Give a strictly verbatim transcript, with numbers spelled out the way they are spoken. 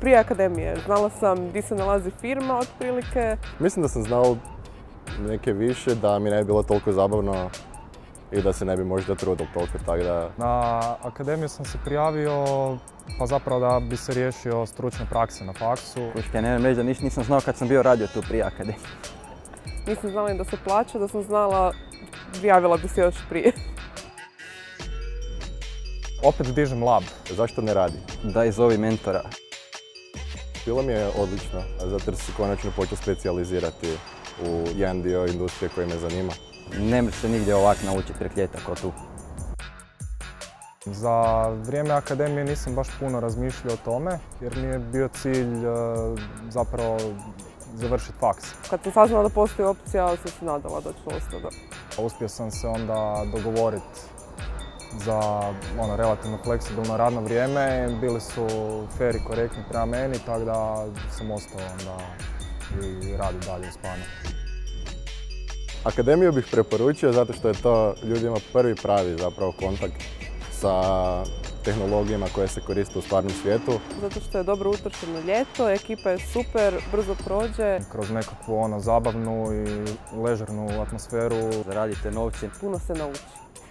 prije akademije. Znala sam gdje se nalazi firma otprilike. Mislim da sam znao neke više, da mi ne bi bilo toliko zabavno i da se ne bi možda trudil toliko, tako da... Na akademiju sam se prijavio pa zapravo da bi se riješio stručne prakse na faksu. Kuška, ne reći da nisam znao kad sam bio radio tu prije akademije. Nisam znala da se plaća, da sam znala, prijavila bi se još prije. Opet dižem lab. Zašto ne radi? Daj zovi mentora. Bilo mi je odlično, zato jer se konačno počeo specijalizirati u jedan dio industrije koji me zanima. Ne možeš se nigdje ovak naučiti prek ljeta kao tu. Za vrijeme akademije nisam baš puno razmišljao o tome, jer mi je bio cilj zapravo završiti faks. Kad sam saznala da postoji opcija, sam se nadala da ću ostati. Uspio sam se onda dogovoriti za ono, relativno fleksibilno radno vrijeme. Bili su fair i korektni prema meni, tako da sam ostao onda i radio dalje u Spanu. Akademiju bih preporučio zato što je to ljudima prvi pravi zapravo kontakt sa tehnologijama koje se koriste u stvarnom svijetu. Zato što je dobro utrošeno ljeto, ekipa je super, brzo prođe. Kroz nekakvu ono, zabavnu i ležernu atmosferu. Zaradite novce. Puno se nauči.